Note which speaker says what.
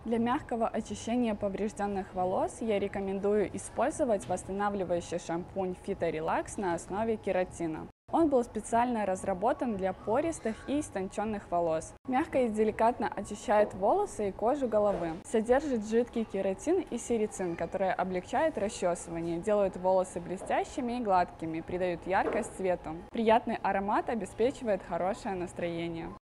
Speaker 1: Для мягкого очищения поврежденных волос я рекомендую использовать восстанавливающий шампунь Phyto Relax на основе кератина. Он был специально разработан для пористых и истонченных волос. Мягко и деликатно очищает волосы и кожу головы. Содержит жидкий кератин и серицин, которые облегчают расчесывание, делают волосы блестящими и гладкими, придают яркость цвету. Приятный аромат обеспечивает хорошее настроение.